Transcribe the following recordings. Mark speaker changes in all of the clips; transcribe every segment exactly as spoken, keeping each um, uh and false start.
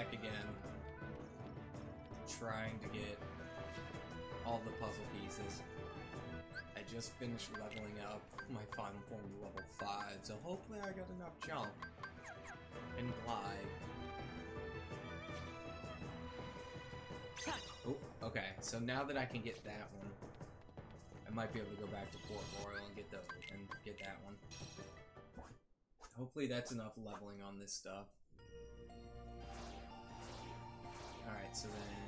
Speaker 1: back again, trying to get all the puzzle pieces. I just finished leveling up my final form to level five, so hopefully I got enough jump and glide. Oh, okay, so now that I can get that one, I might be able to go back to Port Royal and get the and get that one. Hopefully that's enough leveling on this stuff. Alright, so then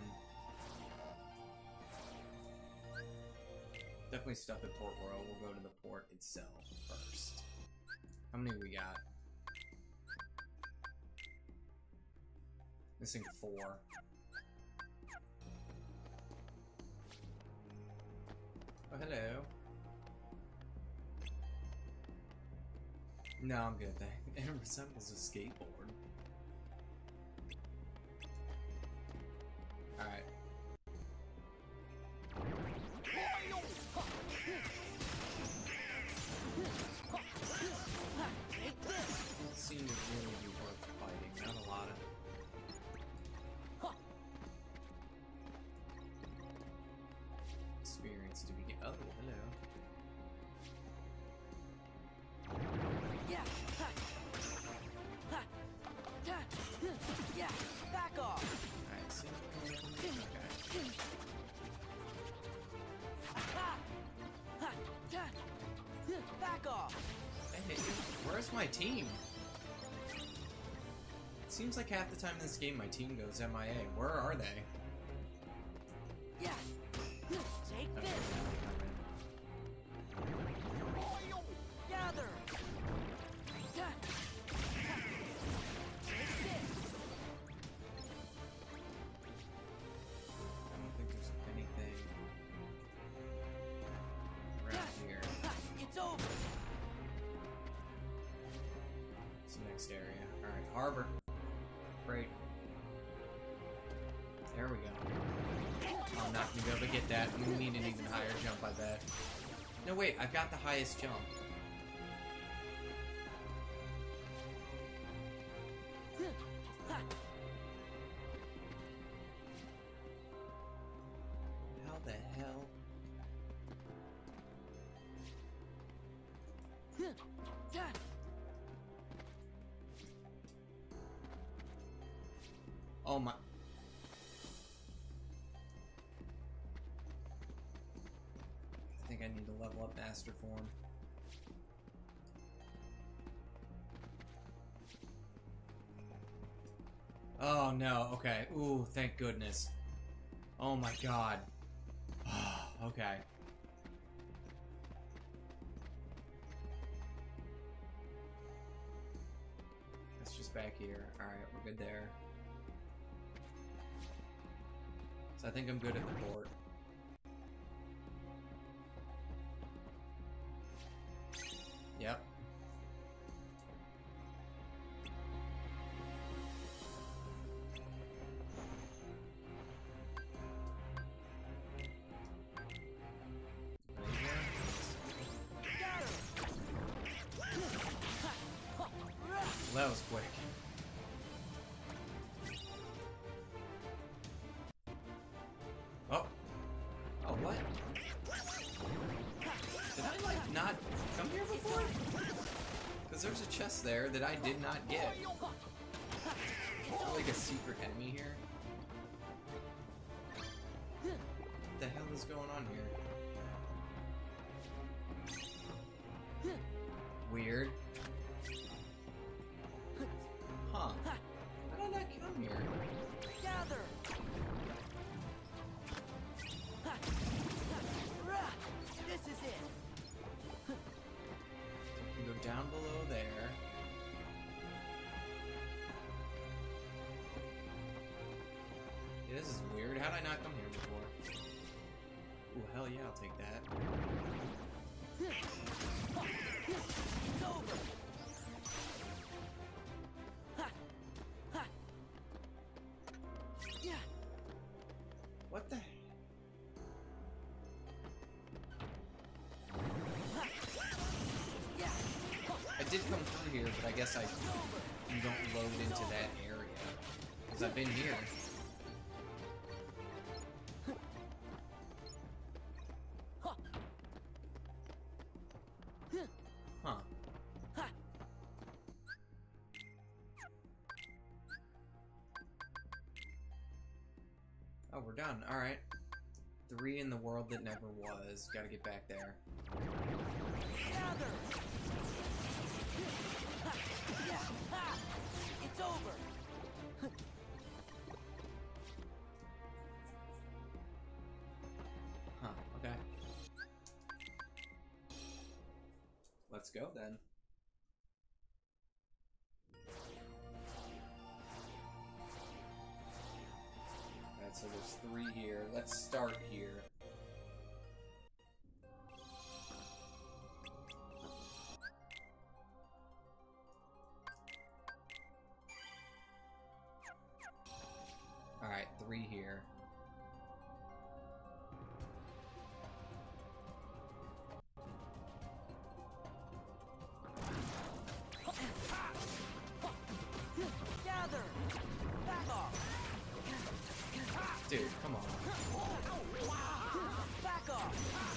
Speaker 1: definitely stuff at Port Royal. We'll go to the port itself first. How many we got? Missing four. Oh, hello. No, I'm good, thanks. It resembles a skateboard. Alright. Seems really be worth fighting, not a lot of experience to be. Oh, hello.
Speaker 2: Yeah. Yeah. Back off.
Speaker 1: Alright, see. Okay.
Speaker 2: Back off.
Speaker 1: Hey, where's my team? It seems like half the time in this game my team goes M I A. Where are they?
Speaker 2: Yeah. Take
Speaker 1: Okay,
Speaker 2: this.
Speaker 1: now they come in.
Speaker 2: Gather. Take this.
Speaker 1: I don't think there's anything around here.
Speaker 2: It's over.
Speaker 1: It's the next area. Alright, harbor. Great. There we go. I'm not gonna be able to get that. We need an even higher jump, I bet. No, wait, I've got the highest jump. How the hell? Oh my. I think I need to level up Master Form. Oh no, okay. Ooh, thank goodness. Oh my god. Okay. That's just back here. Alright, we're good there. So I think I'm good at the port. Yep. Well, that was quick. Oh. Oh, what? Did I, like, not come here before? Because there's a chest there that I did not get. Is there, like, a secret enemy here? What the hell is going on here? Weird. Huh. How did I come here?
Speaker 2: Gather. This is it.
Speaker 1: So I can go down below there. Yeah, this is weird. How did I not come here before? Ooh, hell yeah, I'll take that.
Speaker 2: It's over. Yeah.
Speaker 1: What the?
Speaker 2: Yeah.
Speaker 1: I did come through here, but I guess I you don't load into that area. Because I've been here. Huh. Oh, we're done. Alright. Three in the world that never was. Gotta get back there.
Speaker 2: Gather! Yeah! Ha! It's over!
Speaker 1: Huh, okay. Let's go then. Alright, so there's three here. Let's start here. Alright, three here.
Speaker 2: Gather! Back off!
Speaker 1: Dude, come on.
Speaker 2: Back off!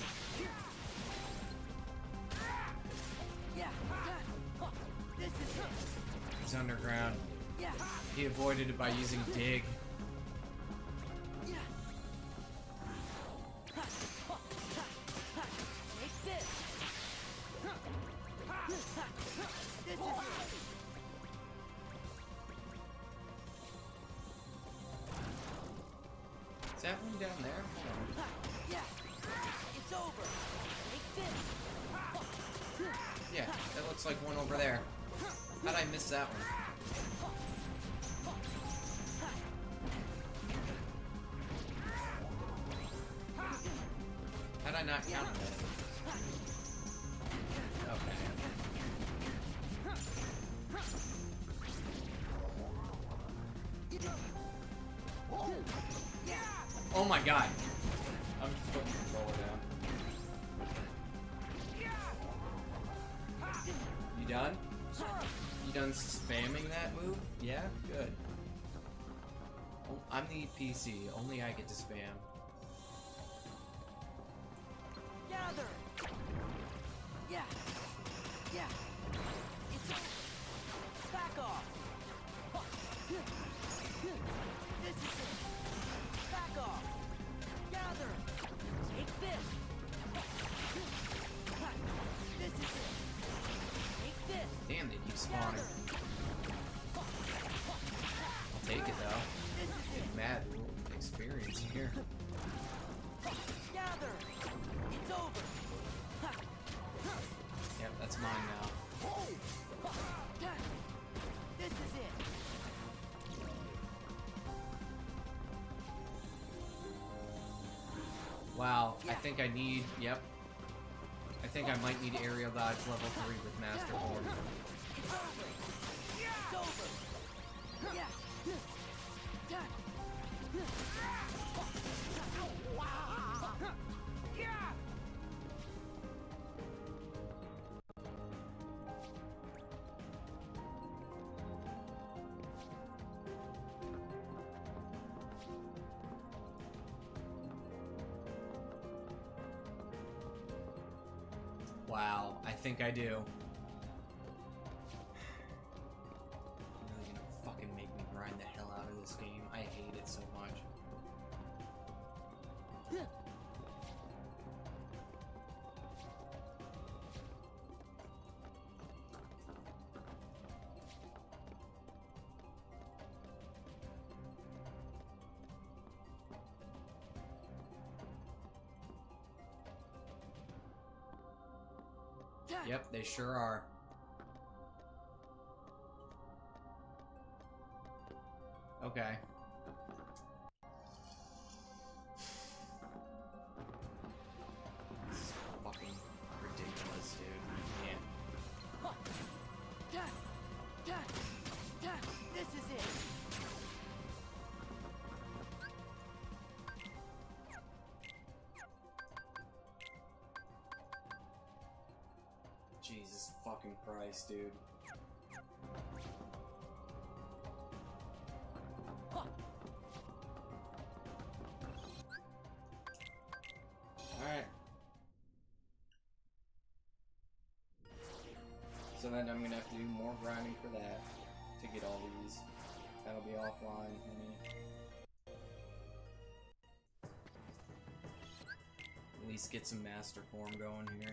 Speaker 2: Yeah! This is it!
Speaker 1: He's underground.
Speaker 2: Yeah!
Speaker 1: He avoided it by using dig.
Speaker 2: Yeah! Take this! This is it!
Speaker 1: Is that one down there? Hold on.
Speaker 2: Yeah! It's over! Take this!
Speaker 1: Yeah, that looks like one over there. How'd I miss that one? How'd I not count that? Okay. Oh my god! I'm just putting the controller down. You done? You done spamming that move? Yeah? Good. Oh, I'm the P C. Only I get to spam.
Speaker 2: Gather! Yeah! Yeah! It's over! Back off! This is it! Back off! Gather! Take this! This is it! Take this!
Speaker 1: Damn, they keep spawning. I'll take it though.
Speaker 2: This is it!
Speaker 1: Mad experience here.
Speaker 2: Gather! It's over!
Speaker 1: Yep, that's mine now.
Speaker 2: This is it!
Speaker 1: Wow, I think I need, yep. I think I might need aerial dodge level three with Master Horn.
Speaker 2: It's over! It's over! Yeah!
Speaker 1: Wow, I think I do. You're really gonna fucking make me grind the hell out of this game. I hate it so much. Yep, they sure are. Okay. This is fucking ridiculous, dude. Yeah.
Speaker 2: This is it!
Speaker 1: Jesus fucking Christ, dude. then I'm gonna have to do more grinding for that to get all these. That'll be offline, honey. At least get some master form going here.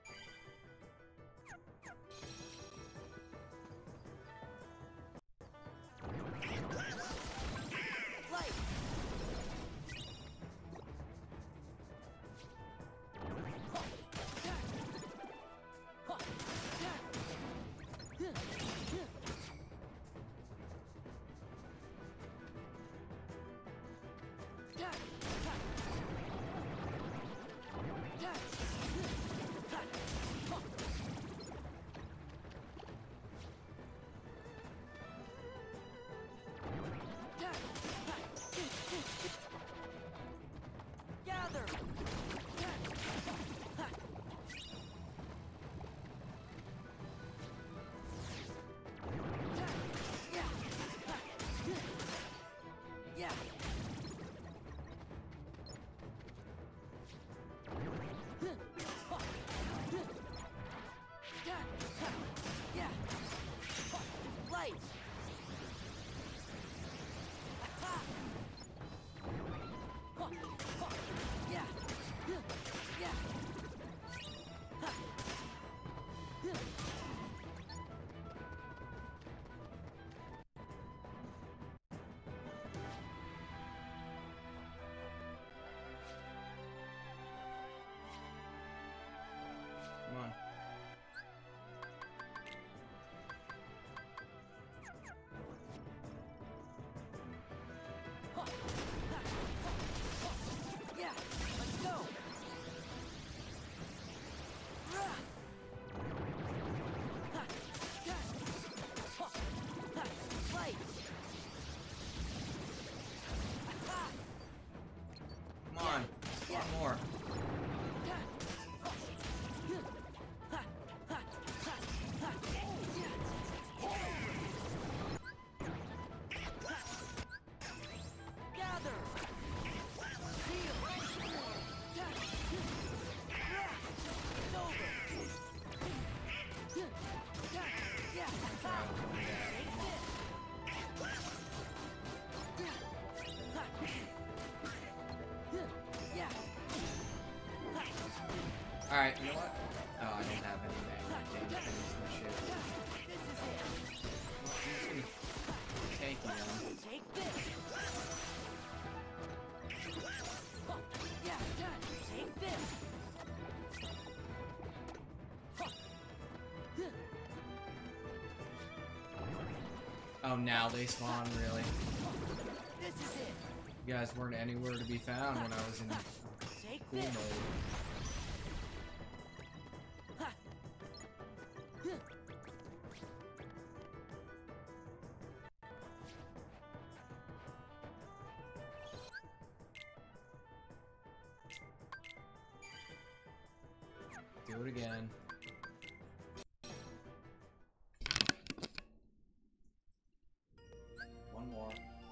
Speaker 1: Come on.
Speaker 2: Yeah, let's go. Fight.
Speaker 1: Come on. One more. Alright, you know what? Oh, I don't have any magnet. Dang it, I used my shit. Well, I'm just gonna take you on.
Speaker 2: Take this. Yeah, take this.
Speaker 1: Oh, now they spawn, really?
Speaker 2: This is it.
Speaker 1: You guys weren't anywhere to be found when I was in
Speaker 2: Take
Speaker 1: cool
Speaker 2: this.
Speaker 1: mode. Do it again. One more.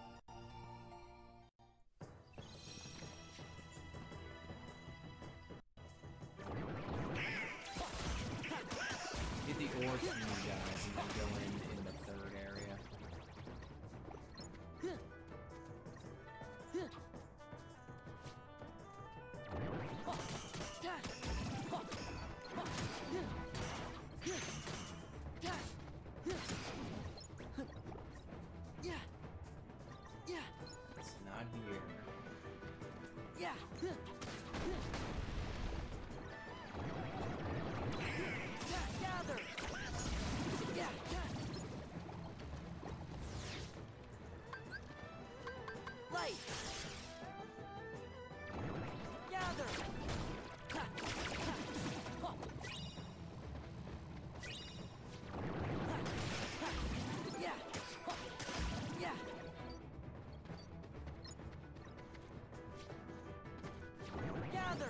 Speaker 1: Get the ore from you guys and then go in in the third area.
Speaker 2: Yeah. Yeah.
Speaker 1: It's not here.
Speaker 2: Yeah. Gather. Yeah. Light. Gather. Yeah. Yeah. Gather.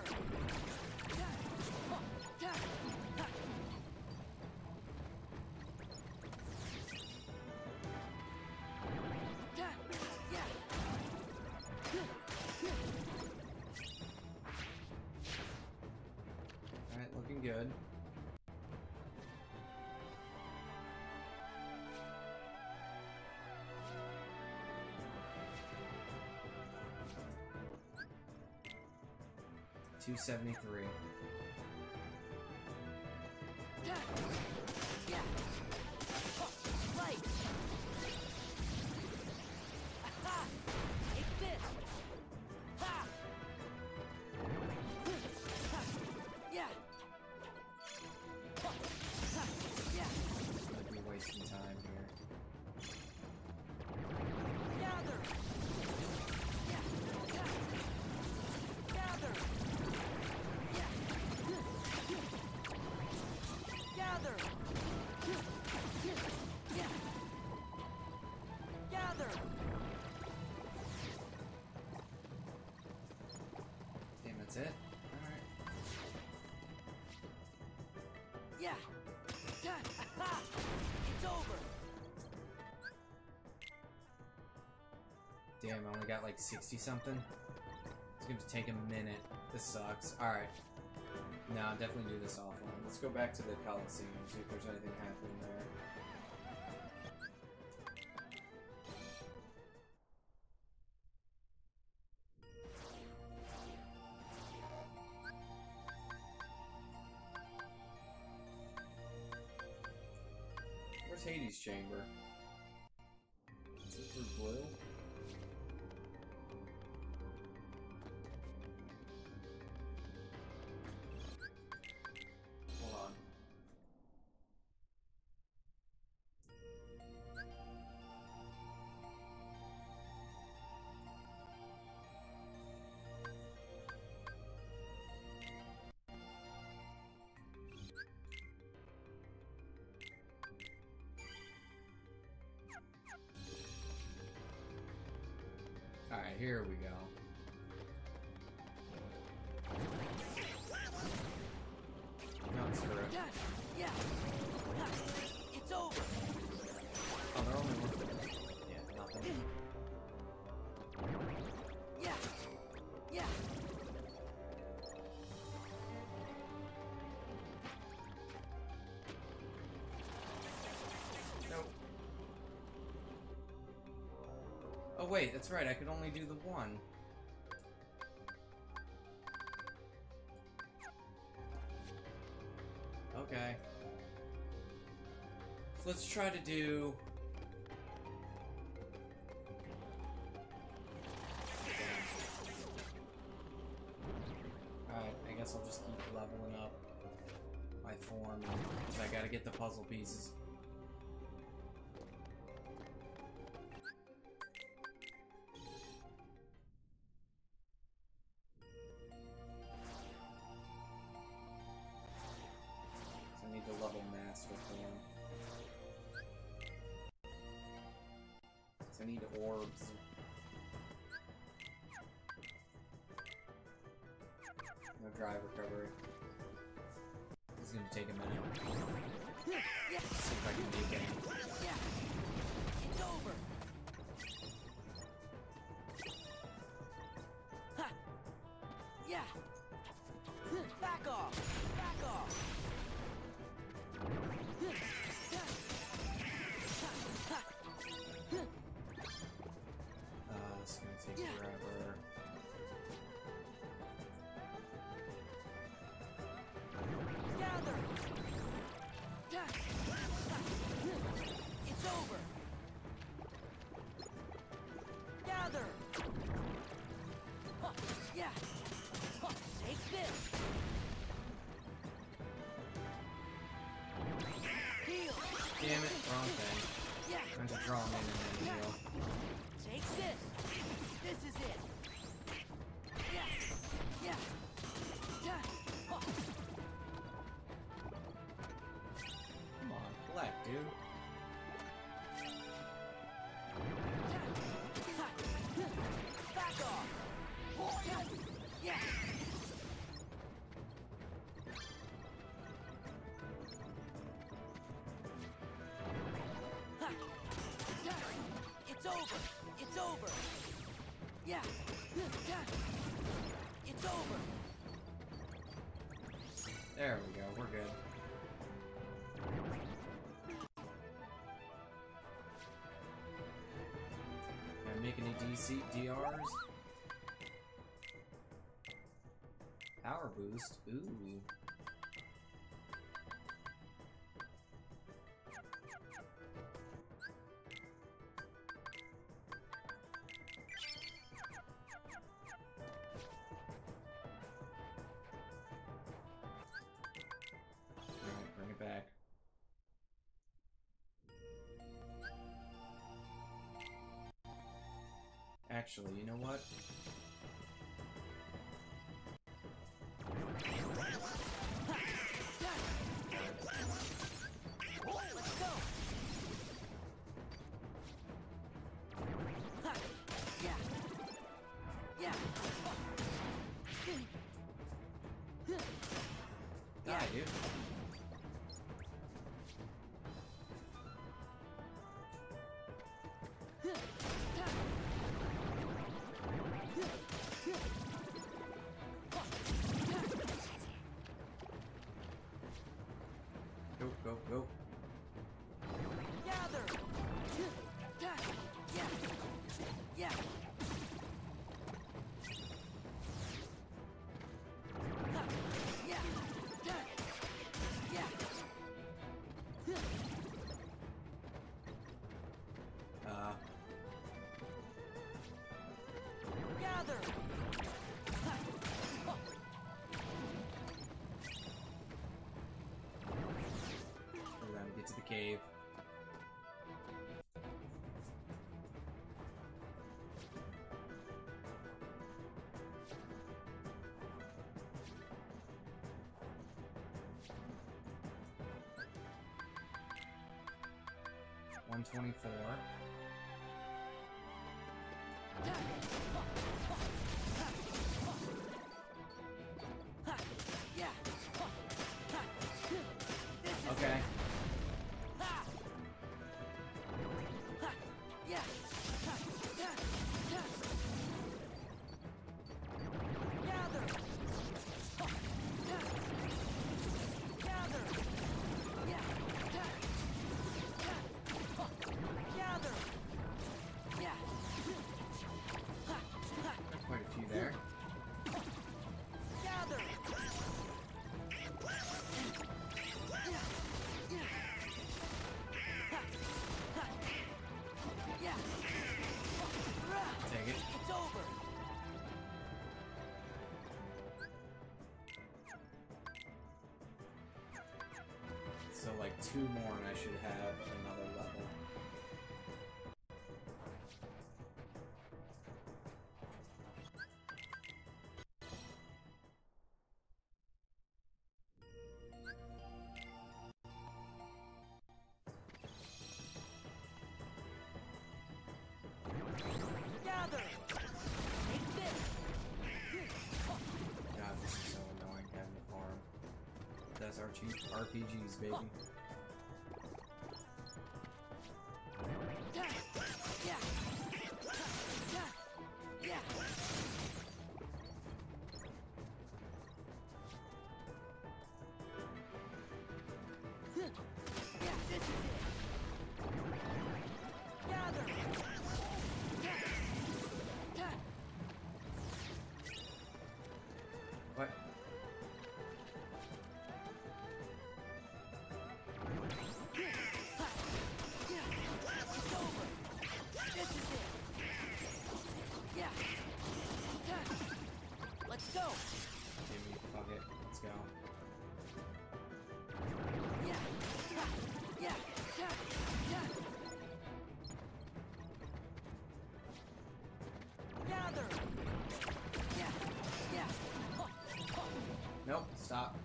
Speaker 2: Yeah.
Speaker 1: two seventy-three.
Speaker 2: Yeah. Right. Aha! Take this. Ha! Ha! Yeah. Ha! Yeah.
Speaker 1: Might be wasting time here.
Speaker 2: Gather. Yeah. Yeah. Gather. Yeah. Gather. Yeah. Gather.
Speaker 1: Damn, that's it? Alright.
Speaker 2: Yeah. Done. Aha! It's over.
Speaker 1: Damn, I only got like sixty something. It's gonna take a minute. This sucks. Alright. No, I'll definitely do this offline. Let's go back to the Coliseum, see if there's anything happening there. Where's Hades' chamber? Is it through blue? Hold on. Alright, here we go. No, screw it.
Speaker 2: Done. Yeah. Ha! It's over.
Speaker 1: Oh, they're only one. Yeah, nothing.
Speaker 2: Yeah. Yeah.
Speaker 1: Nope. Oh wait, that's right, I could only do the one. Okay. So let's try to do... Alright, I guess I'll just keep leveling up my form. So I gotta get the puzzle pieces. So I need to level master form. So I need orbs. No drive recovery. This is gonna take a minute.
Speaker 2: Yeah.
Speaker 1: See if I can make it.
Speaker 2: Yeah. It's over. Ha! Yeah. Back off. Back off.
Speaker 1: Uh, this is gonna take forever.
Speaker 2: Gather. It's over. Gather. Huh. Yeah. Huh. Take this. Heal.
Speaker 1: Damn it, wrong thing.
Speaker 2: Yeah.
Speaker 1: I'm to draw him in and then heal.
Speaker 2: Take this. This is it. Yeah. Yeah. Yeah. Huh.
Speaker 1: Come on, collect, dude.
Speaker 2: Back off. Yeah. Ha. It's over. It's over. Yeah. It's over.
Speaker 1: There we go, we're good. Can I make any D C D Rs? Power power boost. Ooh. Alright, bring it back. Actually, you know what? Die, dude. Go, go, go.
Speaker 2: Gather. Yeah. Yeah. Yeah. Yeah.
Speaker 1: Uh,
Speaker 2: Gather.
Speaker 1: we're gonna get to the cave. one twenty-four.
Speaker 2: Yeah. This is
Speaker 1: Okay.
Speaker 2: Ha! Ha! Yeah. Ha! Ha! Ha! Gather. Ha! Ha! Gather. Yeah. Ha! Ha! Ha! Gather. Yeah. Ha! Ha!
Speaker 1: Quite a few there.
Speaker 2: Gather. Yeah.
Speaker 1: Take it.
Speaker 2: It's over.
Speaker 1: So like two more and I should have another level.
Speaker 2: Gather. Take this.
Speaker 1: God, this is so annoying having to farm. That's R P Gs, baby.
Speaker 2: Yeah. Yeah. Yeah. Yeah, this is it. Gather.
Speaker 1: What?
Speaker 2: It's over. This is it. Yeah. Let's go.
Speaker 1: Give me, fuck it. Let's go.
Speaker 2: Yeah. Yeah. Gather. Yeah. Yeah.
Speaker 1: Nope, stop.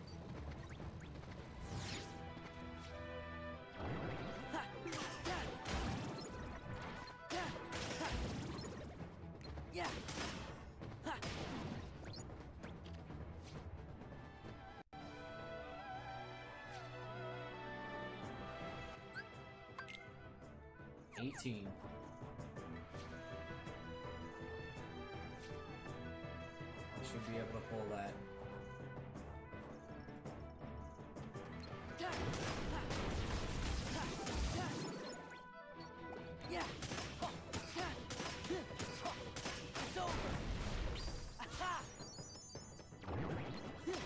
Speaker 2: Yeah.
Speaker 1: eighteen. I should be able to pull that.
Speaker 2: Yeah. It's over. Aha. Yeah.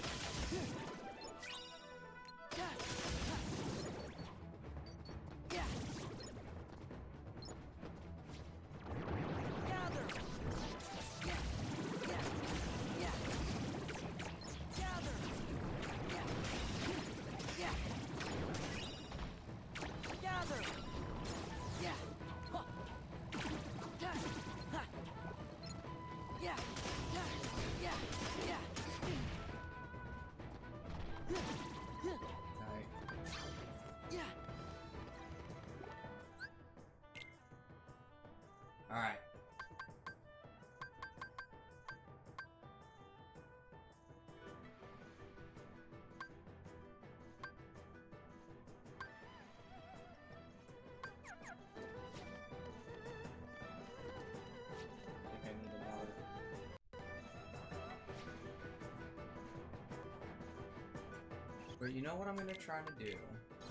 Speaker 1: Alright. I think I need another. But you know what I'm gonna try to do?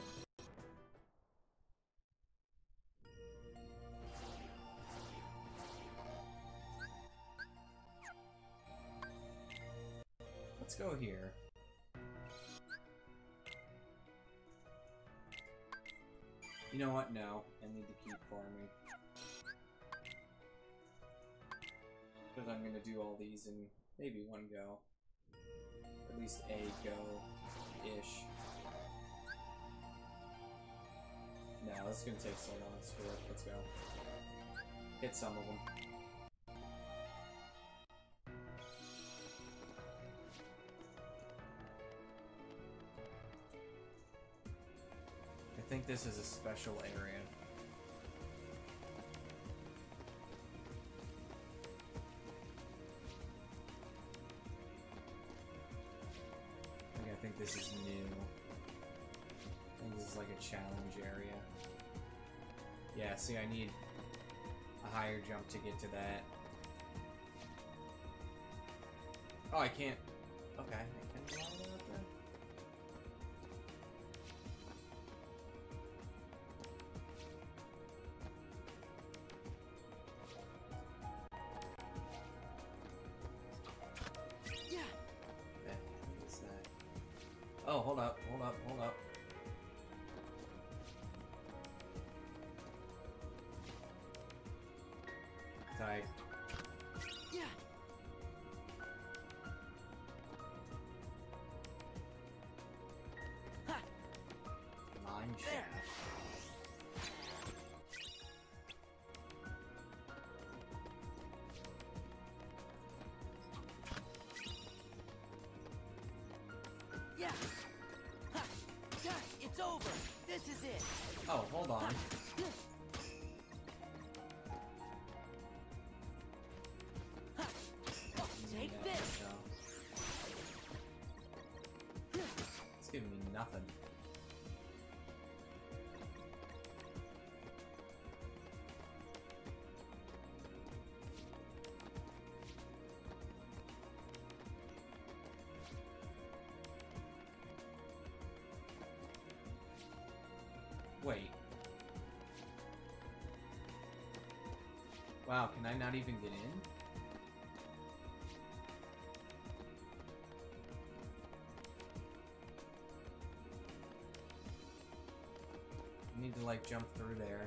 Speaker 1: Let's go here. You know what? No. I need to keep farming. Because I'm gonna do all these in maybe one go. At least a go-ish. No, this is gonna take so long. Screw it. Let's go. Hit some of them. I think this is a special area. Like, I think this is new. I think this is like a challenge area. Yeah, see, I need a higher jump to get to that. Oh, I can't. Okay, I can go all the way up there. Oh, hold up, hold up, hold up. Tight.
Speaker 2: Yeah. Ha.
Speaker 1: Mine shaft.
Speaker 2: Yeah. Ha. Yeah. It's over. This is it.
Speaker 1: Oh, hold on.
Speaker 2: Ha. Oh, take
Speaker 1: Yeah,
Speaker 2: this.
Speaker 1: so. It's giving me nothing. Wait. Wow, can I not even get in? I need to like jump through there.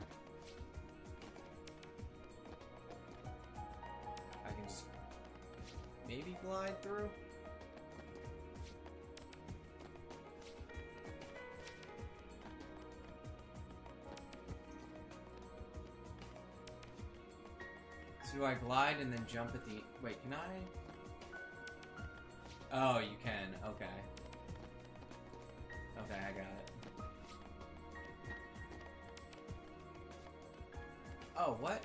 Speaker 1: I can just maybe glide through? So do I glide and then jump at the... Wait, can I? Oh, you can. Okay. Okay, I got it. Oh, what?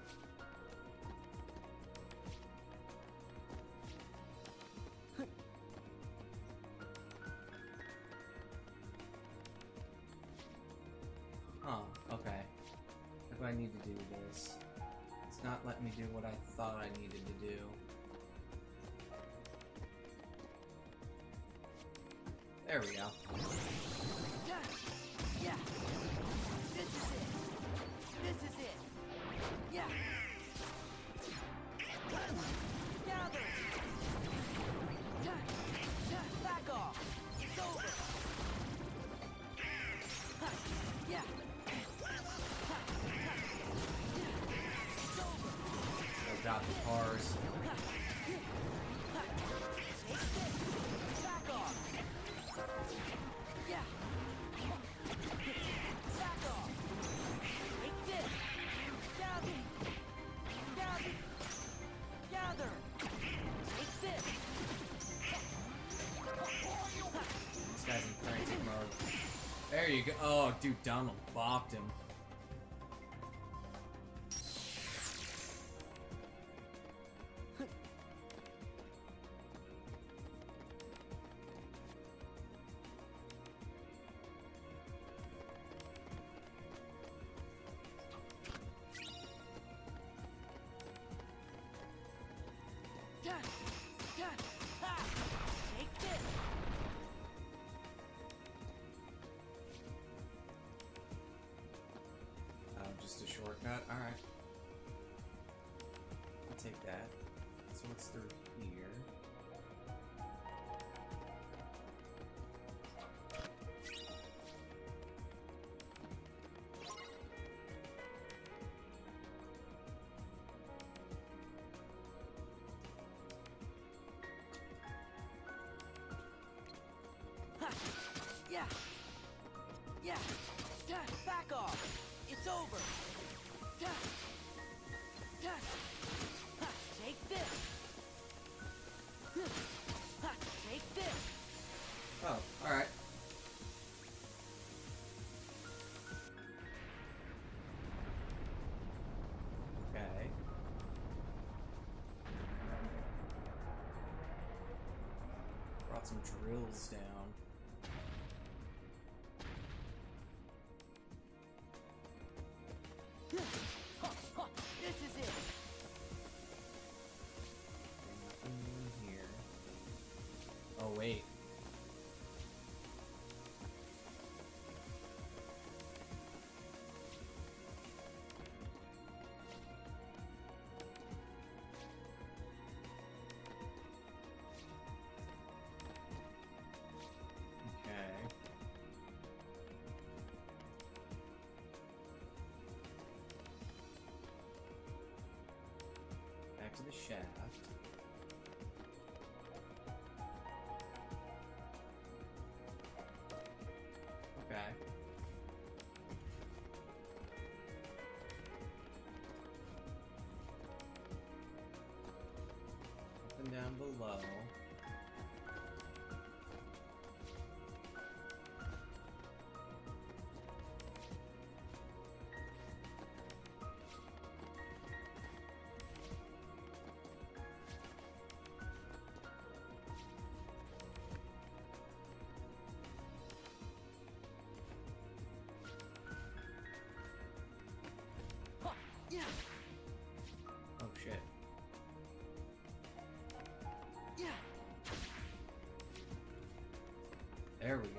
Speaker 1: Huh, okay. What do I need to do this? It's not letting me do what I thought I needed to do. There we go.
Speaker 2: Yeah. Yeah. This is it. This is it. Yeah. Gather. Yeah. Yeah. Back off. It's over. Ha. Yeah. Ha. Ha. Yeah. It's over.
Speaker 1: I've got the cars.
Speaker 2: Ha. Ha. Take this. Back off. Yeah. Back off. Take this. Gather. Gather. Gather. Take this.
Speaker 1: This guy's in frantic mode. There you go. Oh, dude, Donald bopped him.
Speaker 2: Ha! Take this.
Speaker 1: Oh, just a shortcut? Alright. I'll take that. So what's through here?
Speaker 2: Yeah. Yeah. Back off. It's over. Take this. Take this.
Speaker 1: Oh, alright. Okay. Brought some drills down.
Speaker 2: This is it.
Speaker 1: Nothing in here. Oh wait. Okay. Back to the shaft. Okay. Up and down below.
Speaker 2: Yeah.
Speaker 1: Oh shit.
Speaker 2: Yeah.
Speaker 1: There we go.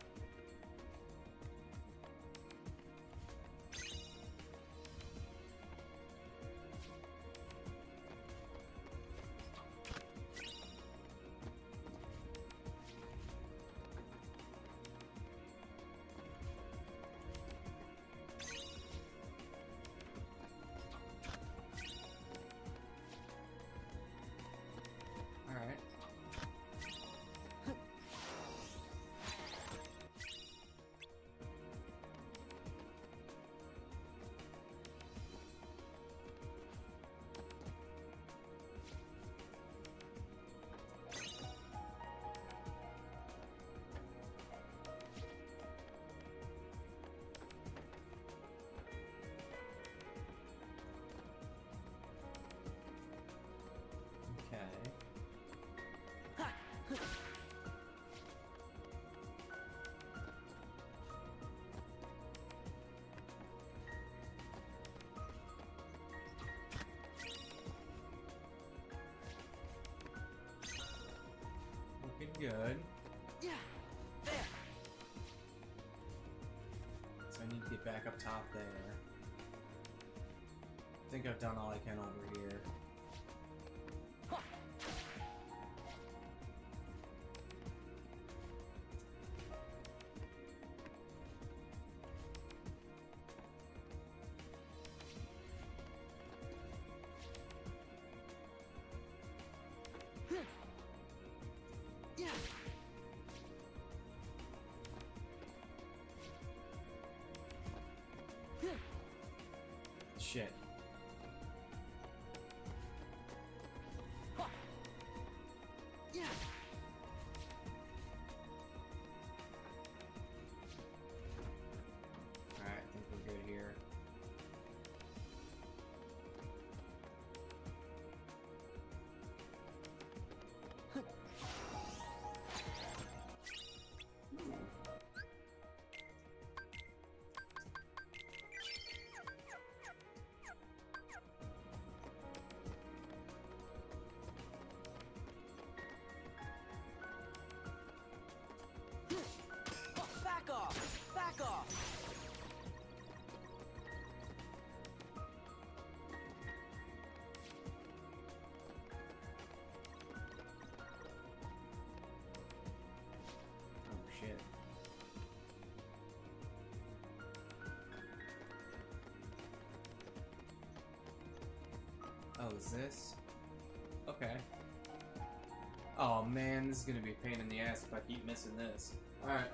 Speaker 1: Alright. Okay. Looking good.
Speaker 2: Yeah. There.
Speaker 1: So I need to get back up top there. I think I've done all I can over here.
Speaker 2: Yeah.
Speaker 1: Shit.
Speaker 2: Yeah.
Speaker 1: Alright, I think we're good here. Oh, is this? Okay. Oh man, this is gonna be a pain in the ass if I keep missing this. Alright.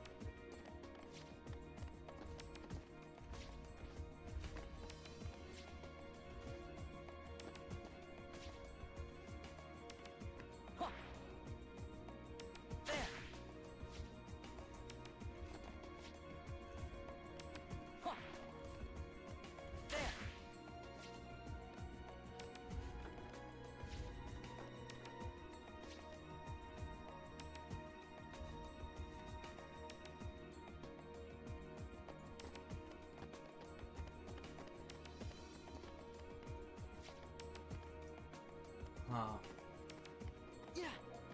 Speaker 1: Huh.
Speaker 2: Yeah.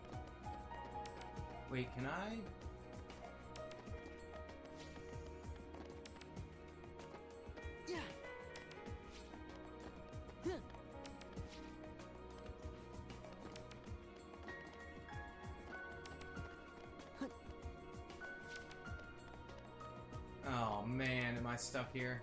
Speaker 1: Wait, can I?
Speaker 2: Yeah. Huh.
Speaker 1: Oh man, am I stuck here?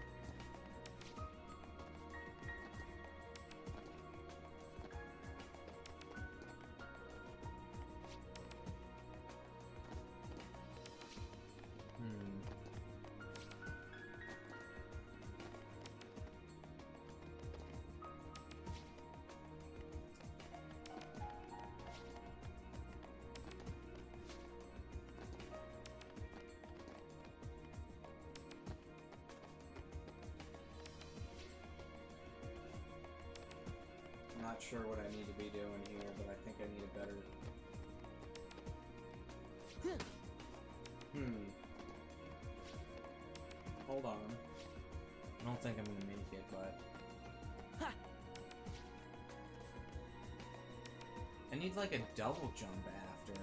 Speaker 1: Hmm. Not sure what I need to be doing here, but I think I need a better... Hmm. Hold on. I don't think I'm gonna make it, but...
Speaker 2: Ha.
Speaker 1: I need like a double jump after.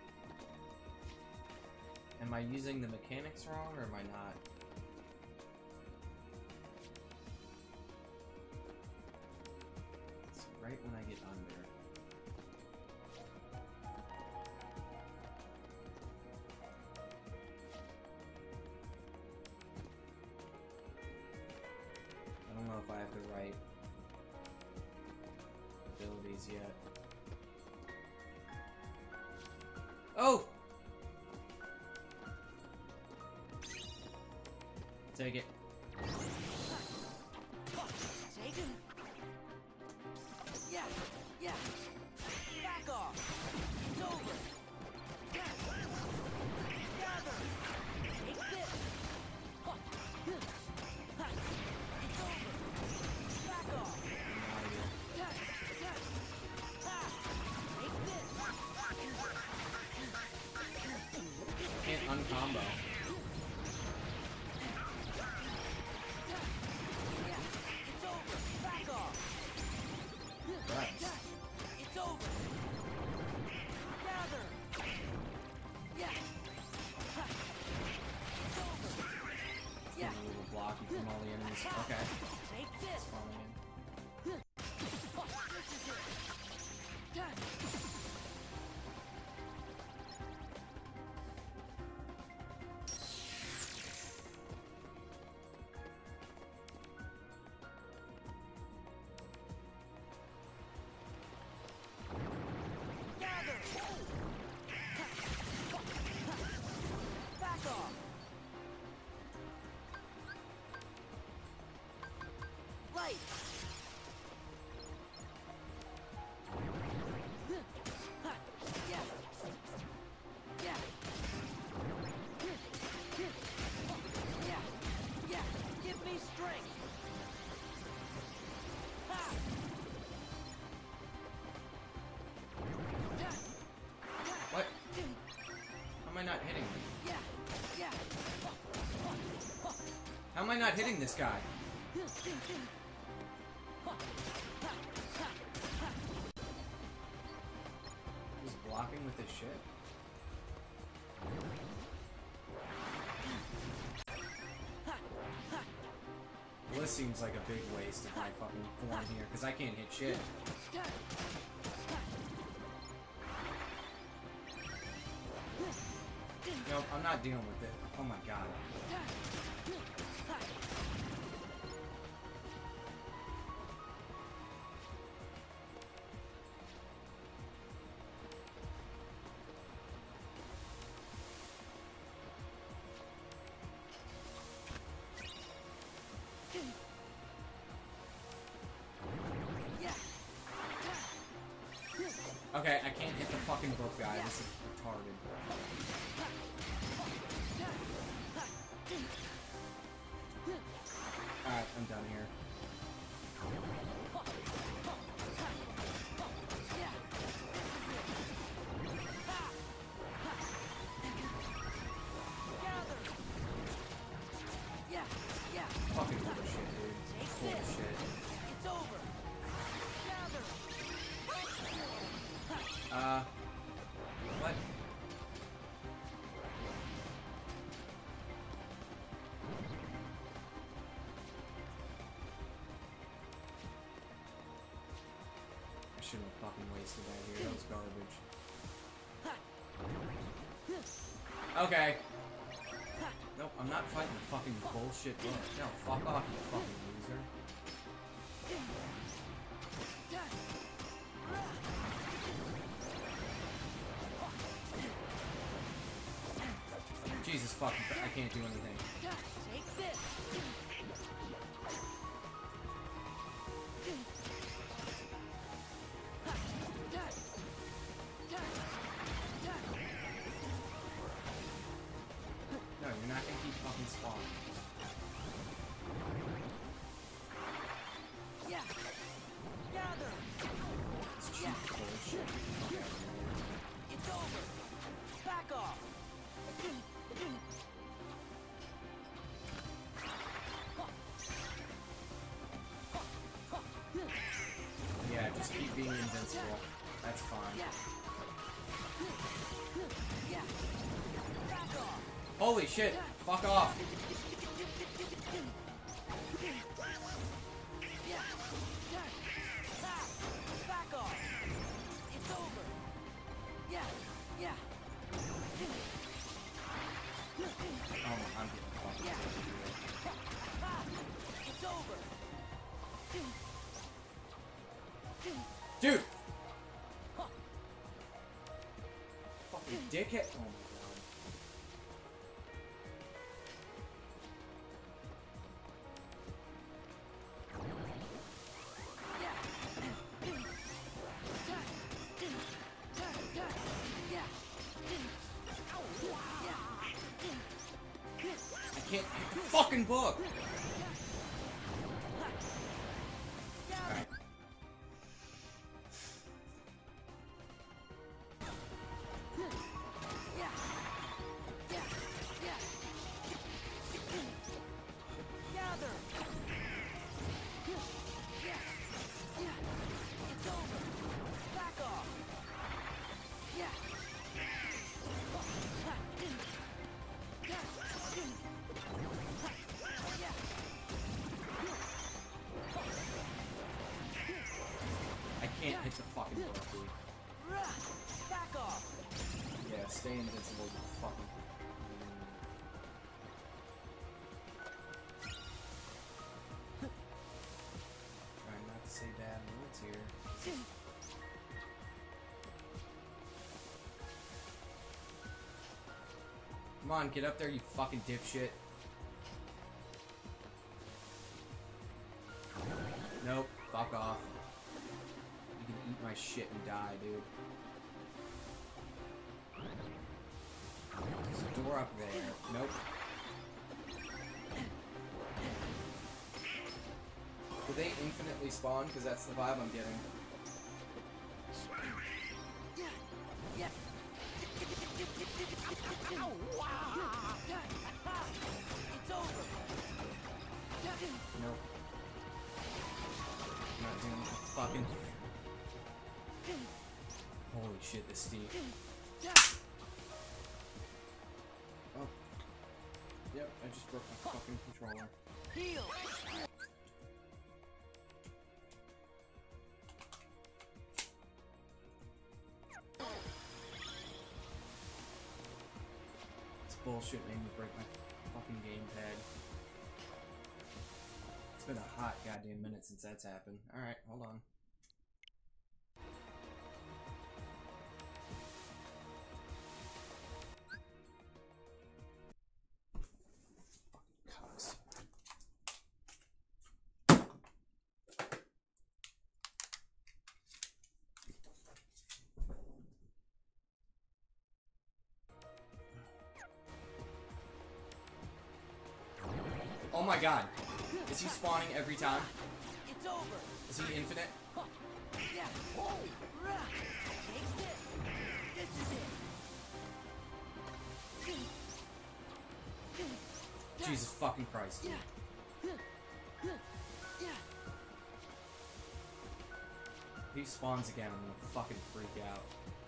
Speaker 1: Am I using the mechanics wrong, or am I not? It's right when I get under. I don't know if I have the right abilities yet. Oh! Take it.
Speaker 2: Take it. Yeah. Yeah. Back off. It's over. Gather. Take this. It's over. Back off. Take this.
Speaker 1: Can't uncombo.
Speaker 2: Yeah. It's over. Back off.
Speaker 1: Right.
Speaker 2: It's over. Gather. Yeah. It's over. Yeah.
Speaker 1: A little blocky from all the enemies. Okay.
Speaker 2: Take this.
Speaker 1: Spawning in.
Speaker 2: This is it. Gather. Back off. Light. Yeah. Yeah. Yeah. Yeah. Give me strength. Ha.
Speaker 1: What? How am I not hitting him?
Speaker 2: Yeah. Yeah.
Speaker 1: How am I not hitting this guy? He's blocking with his shit. Well, this seems like a big waste of my fucking form here, because I can't hit shit. Nope, I'm not dealing with it. Oh my god. Okay, I can't hit the fucking book guy. This is retarded. Alright, I'm done here. Fucking bullshit, dude. Bullshit.
Speaker 2: It's over. Gather.
Speaker 1: Uh, what? I shouldn't have fucking wasted that here. That was garbage. Okay. Nope, I'm not fighting the fucking bullshit book. No, fuck off, you fucking loser. Jesus fucking Christ, I can't do anything.
Speaker 2: Take this.
Speaker 1: No, you're not gonna keep fucking spawning.
Speaker 2: Yeah. Gather.
Speaker 1: It's cheap bullshit. Fuck out of here.
Speaker 2: It's over. Back off.
Speaker 1: Yeah, just keep being invincible. That's fine.
Speaker 2: Yeah. Yeah. Back off.
Speaker 1: Holy shit! Fuck off!
Speaker 2: Yeah. Ah. Back off. It's over. Yeah. Yeah.
Speaker 1: Oh, I'm getting fucking
Speaker 2: Yeah.
Speaker 1: here.
Speaker 2: Ah. It's over.
Speaker 1: Dude! Fucking dickhead! Oh my god. I can't hit the fucking book! Alright. I can't hit the fucking book, dude.
Speaker 2: Back off.
Speaker 1: Yeah, stay invincible, you fucking... Trying not to say bad words here. Come on, get up there, you fucking dipshit. Nope, fuck off. You can eat my shit and die, dude. There's a door up there. Nope. Do they infinitely spawn? Because that's the vibe I'm getting.
Speaker 2: Yeah. It's over.
Speaker 1: Nope. I'm not doing the fucking... Holy shit, this steep. Oh. Yep, I just broke my fucking controller.
Speaker 2: Heal.
Speaker 1: It's bullshit made me break my fucking gamepad. It's been a hot goddamn minute since that's happened. Alright, hold on. Fucking cocks. my god. Is he spawning every time?
Speaker 2: It's over.
Speaker 1: Is he infinite?
Speaker 2: Yeah. Oh. Take this. This is it.
Speaker 1: Jesus fucking Christ.
Speaker 2: Yeah.
Speaker 1: If he spawns again, I'm gonna fucking freak out.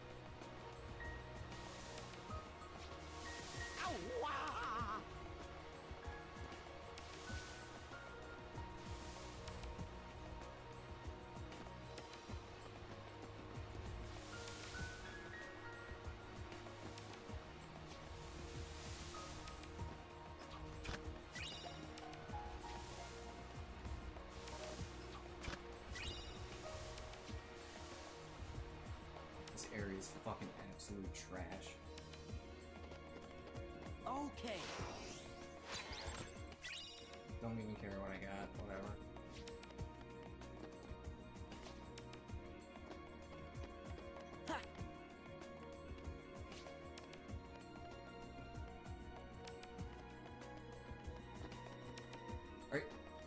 Speaker 1: This area is fucking absolute trash.
Speaker 2: Okay.
Speaker 1: Don't even care what I got, whatever.
Speaker 2: Ha.
Speaker 1: Right.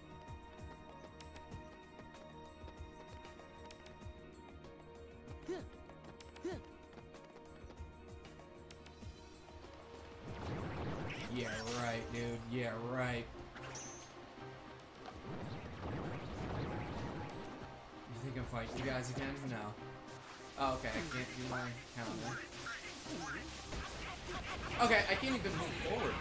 Speaker 1: Yeah, right, dude. Yeah, right. You think I'm fighting you guys again? No. Oh, okay, I can't do my counter. Okay, I can't even move forward.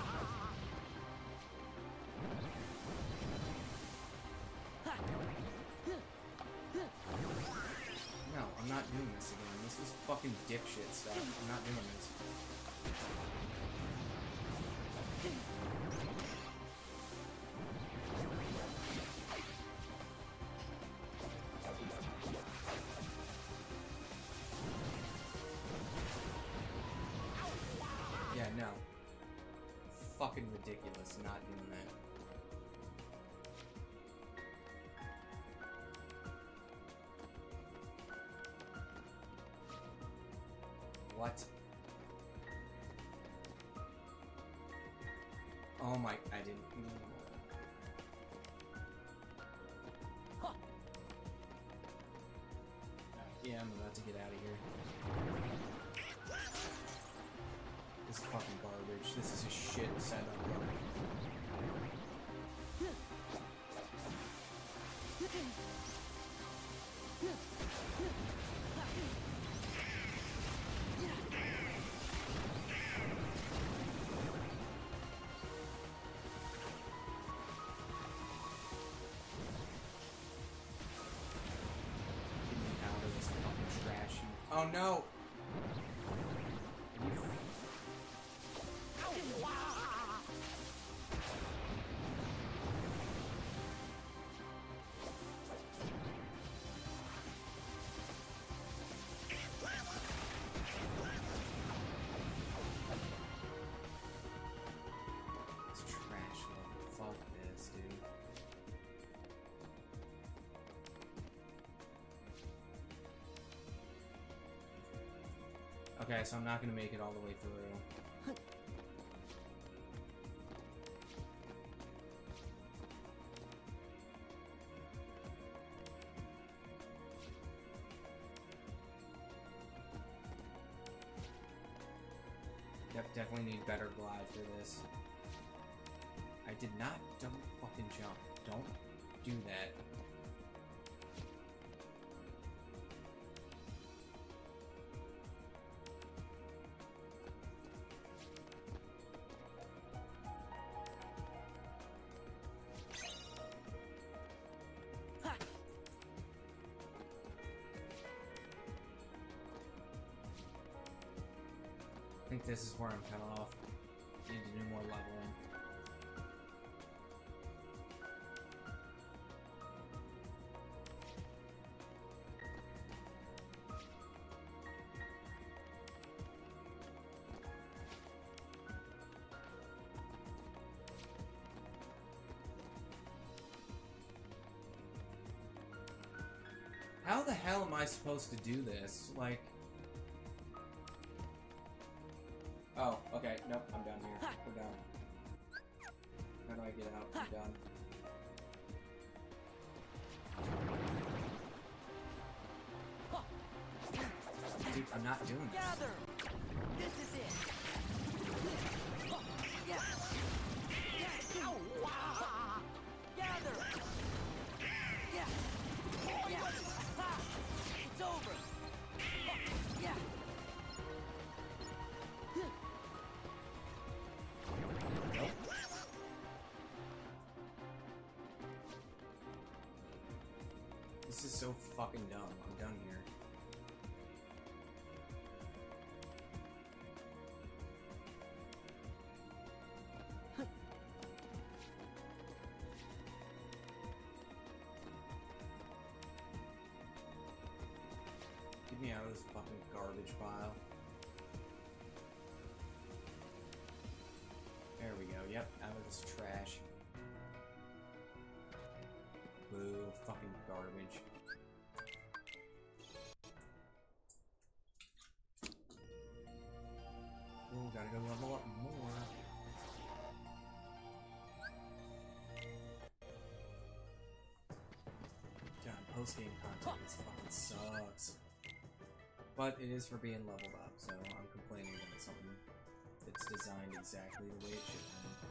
Speaker 1: No, I'm not doing this again. This is fucking dipshit stuff. I'm not doing this. Yeah, no. Fucking ridiculous not doing that. What? Oh my, I didn't.
Speaker 2: Huh.
Speaker 1: Yeah, I'm about to get out of here. This is fucking garbage. This is a shit setup. Get me out of this fucking trash. Oh no! It's trash level. Fuck this, dude. Okay, so I'm not gonna make it all the way through. Yep, definitely need better glide for this. I did not don't fucking jump. Don't do that.
Speaker 2: Ha.
Speaker 1: I think this is where I'm cut off. Need to do more leveling. How the hell am I supposed to do this? Like... Oh, okay. Nope, I'm down here. We're down. How do I get out. I'm done. Dude, I'm not doing this.
Speaker 2: Gather! This is it! Yeah! Yeah! Gather! Yeah! Yeah! Ha! It's over! Yeah!
Speaker 1: Nope. This is so fucking dumb. I'm done here. Get me out of this fucking garbage pile. There we go. Yep, out of this trash. Boo, fucking garbage. Ooh, gotta go level up more. God, post-game content, this fucking sucks. But it is for being leveled up, so I'm complaining about something that's designed exactly the way it should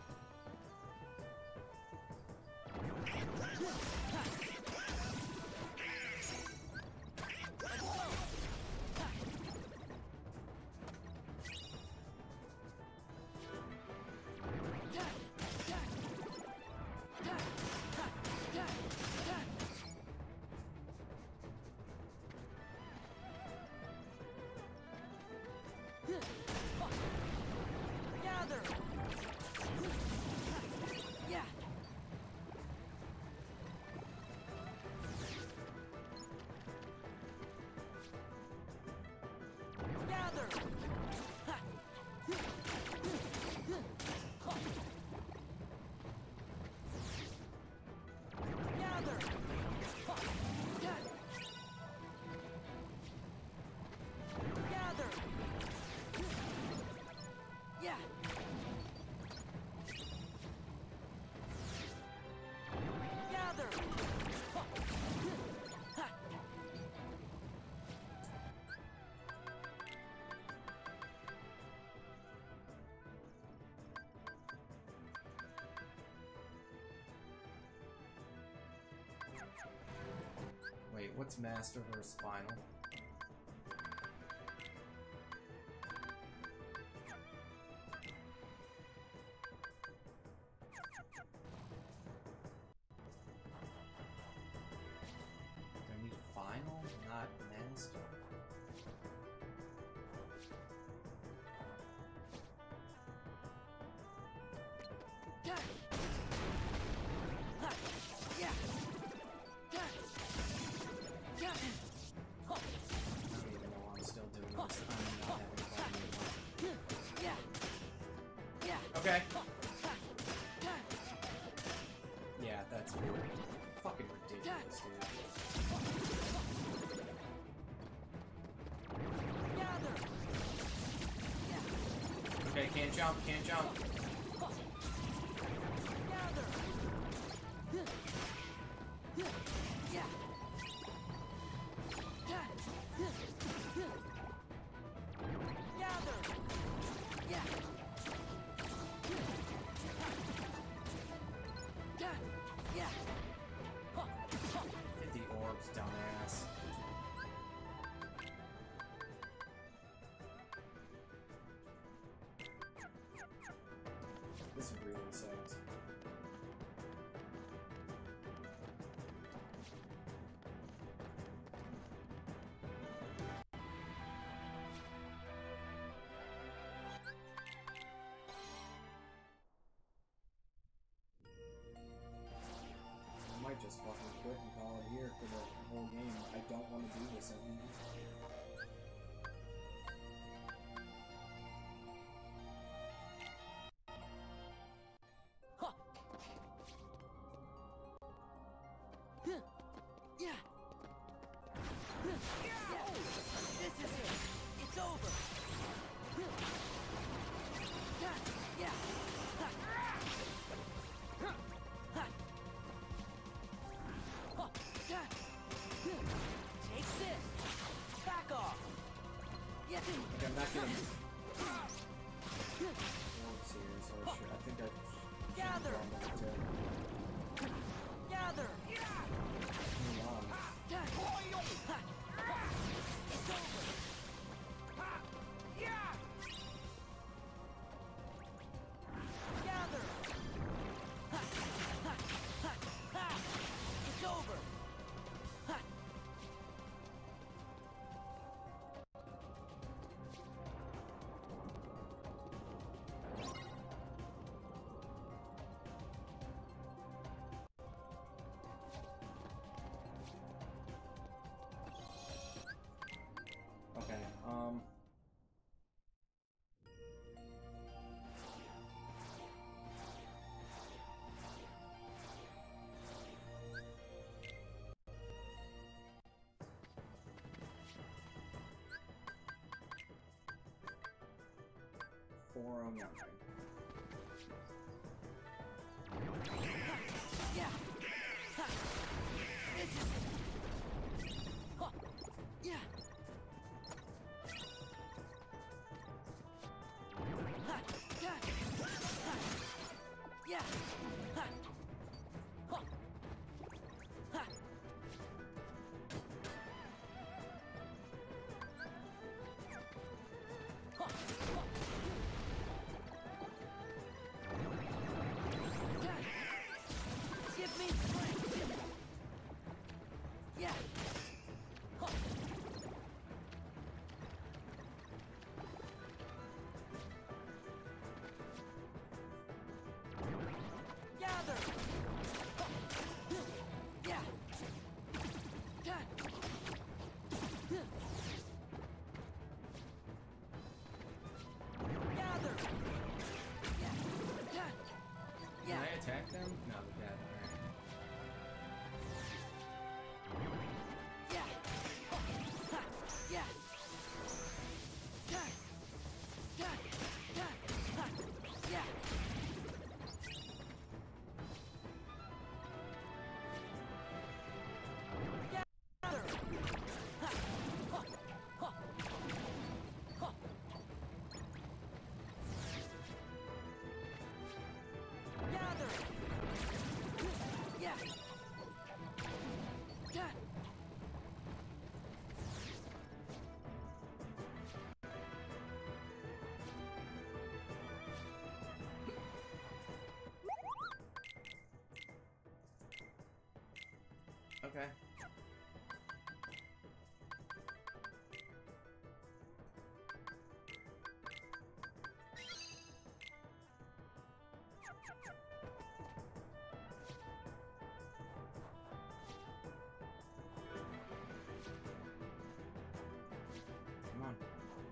Speaker 2: Gather! Yeah! Gather! Gather! Gather! Yeah! Gather!
Speaker 1: Wait, what's Master versus Final? Do I need Final, not Master?
Speaker 2: Yeah! Yeah! Yeah! Yeah!
Speaker 1: I don't even know why I'm still doing this. I'm not having fun anymore.
Speaker 2: Yeah! Yeah!
Speaker 1: Okay. Yeah, that's weird. Fucking ridiculous, dude.
Speaker 2: Gather!
Speaker 1: Okay, can't jump, can't jump.
Speaker 2: Gather! Yeah! Yeah! Gather! Yeah! Yeah!
Speaker 1: Hit the orbs, dumbass. This really sucks. I might just fucking quit and call it here for the whole game. I don't want to do this anymore.
Speaker 2: Yeah! Yeah! This is it! It's over! Yeah! Take this. Back off. Yeah.
Speaker 1: Okay, I'm not gonna. Oh, serious. Oh shit. I think I.
Speaker 2: Gather. Gather.
Speaker 1: Come on.
Speaker 2: It's over. Gather. It's over.
Speaker 1: Okay, um... four oh nine.
Speaker 2: Yeah. This is it. Huh. Yeah. Ha. Yeah. Ha. Yeah. Ha. Huh. Ha. Huh. Huh. Give me strength. Yeah. Huh. Gather. Huh. Yeah. Yeah. Gather. Yeah. Yeah.
Speaker 1: Can
Speaker 2: Yeah.
Speaker 1: I attack them? No, they're dead.
Speaker 2: Yeah. Ha. Yeah. Yeah. Yeah. Yeah. Ha. Yeah. Gather. Ha. Ha. Ha. Ha. Gather. Yeah. Yeah.
Speaker 1: Okay. Come on.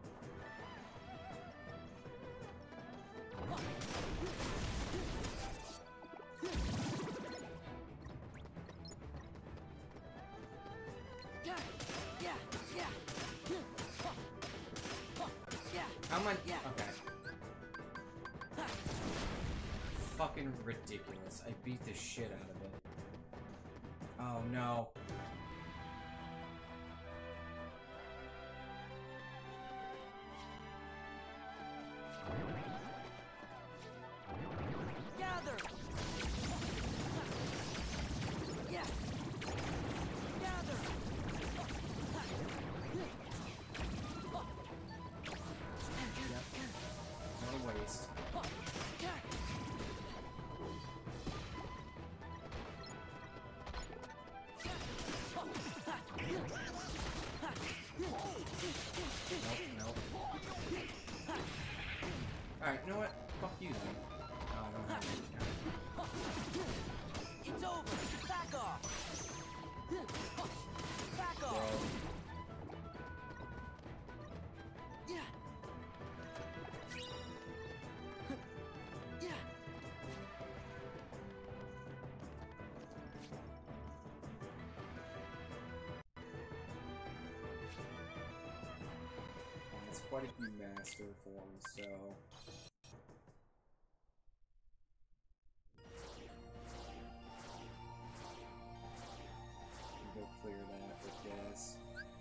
Speaker 2: Yeah. Yeah. Yeah. Ha. Ha. Yeah.
Speaker 1: How am I?
Speaker 2: Yeah.
Speaker 1: Okay.
Speaker 2: Ha.
Speaker 1: Fucking ridiculous. I beat the shit out of it. Oh no.
Speaker 2: Gather. Yeah. Gather.
Speaker 1: What a waste. Nope, nope. Alright, you know what? Fuck you then. Oh, I don't have any.
Speaker 2: It's over. Back off. Back
Speaker 1: Bro.
Speaker 2: off. Yeah. Yeah.
Speaker 1: It's quite a few master forms, so... clear that with this.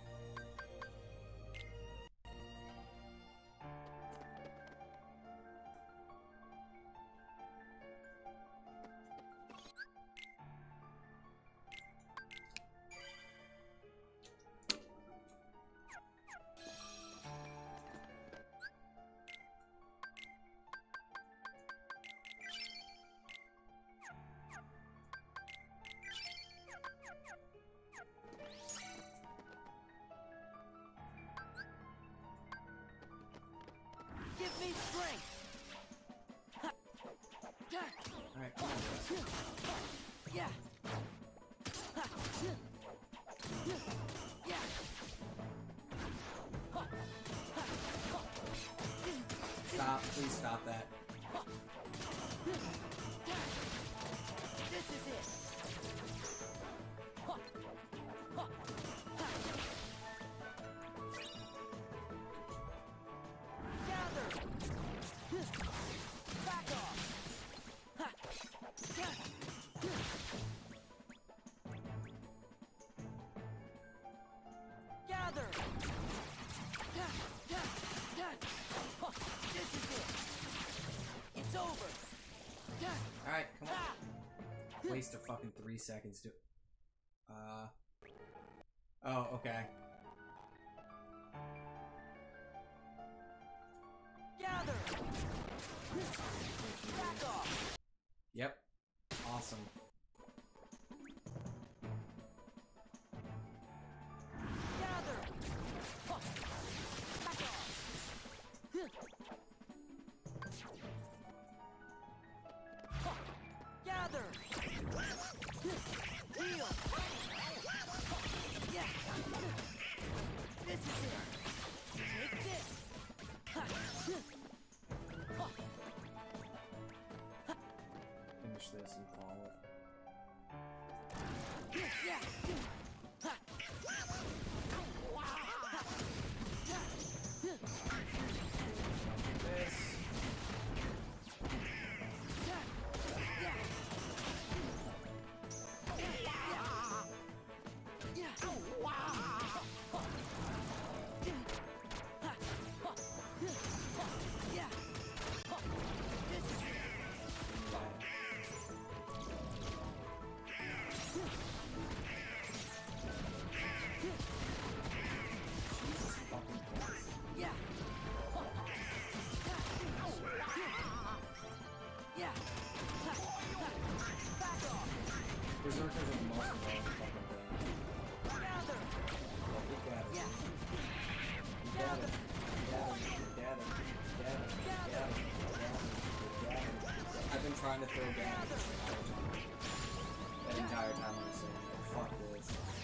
Speaker 2: Give me strength.
Speaker 1: Alright, come on.
Speaker 2: Yeah. Yeah.
Speaker 1: Stop, please stop that.
Speaker 2: This is it. Gather. Back off. Gather. This is it. It's over.
Speaker 1: Alright, come on. Waste a fucking three seconds to... Uh... Oh, okay.
Speaker 2: Gather. Back off.
Speaker 1: Yep. Awesome.
Speaker 2: Gather. Back off. Gather. Heal. Yeah. This is it. Take this.
Speaker 1: Finish this and call it.
Speaker 2: Yeah.
Speaker 1: This. Berserkers are the most annoying fucking thing.
Speaker 2: Gather.
Speaker 1: Well, we got it.
Speaker 2: Yeah.
Speaker 1: We got it. We got it. We got it. We got it. We got it. We got it. I've been trying to throw down this entire time. That entire time I was saying, fuck this.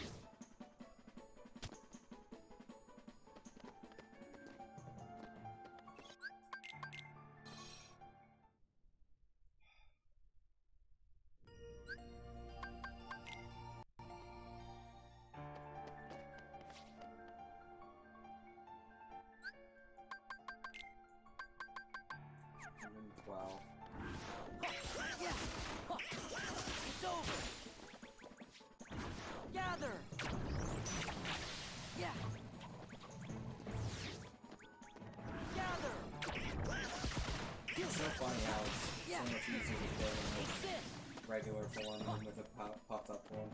Speaker 1: twelve.
Speaker 2: Yeah. It's over. Gather. Yeah. Gather.
Speaker 1: It's so funny how it's
Speaker 2: Yeah.
Speaker 1: so much easier to kill in
Speaker 2: It's
Speaker 1: with
Speaker 2: it.
Speaker 1: regular form than with a pop popped up form.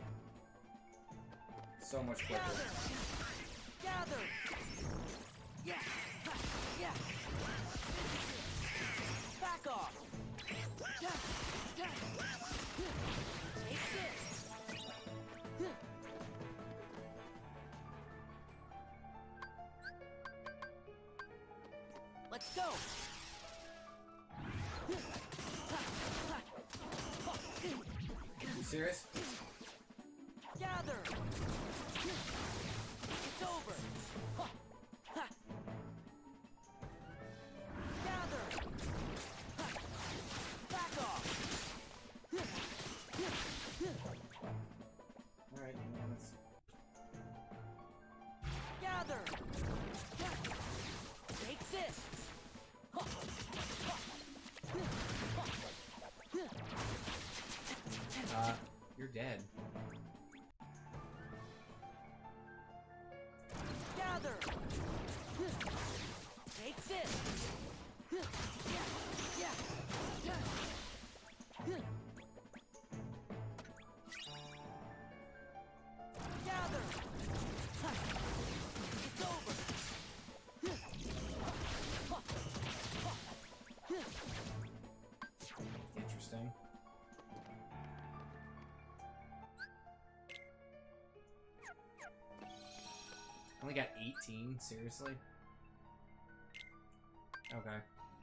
Speaker 1: So much quicker.
Speaker 2: Gather. Gather. Yeah. Yeah. Back off. Take this. Let's go.
Speaker 1: You serious?
Speaker 2: Gather. It's over. Gather. Back off.
Speaker 1: Alright, you know, let's...
Speaker 2: Gather. Take this.
Speaker 1: Uh, you're dead.
Speaker 2: it! Yeah, yeah, yeah. Gather! It's over!
Speaker 1: Interesting. Only got eighteen? Seriously? Okay.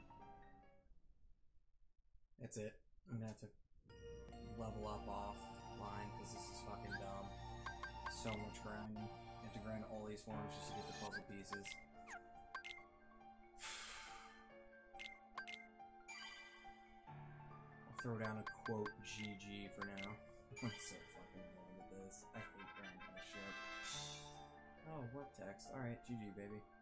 Speaker 1: That's it. I'm gonna have to level up offline because this is fucking dumb. So much grinding. You have to grind all these forms just to get the puzzle pieces. I'll throw down a quote G G for now. I'm so fucking annoyed with this. I hate grinding this shit. Oh, work text. Alright, G G, baby.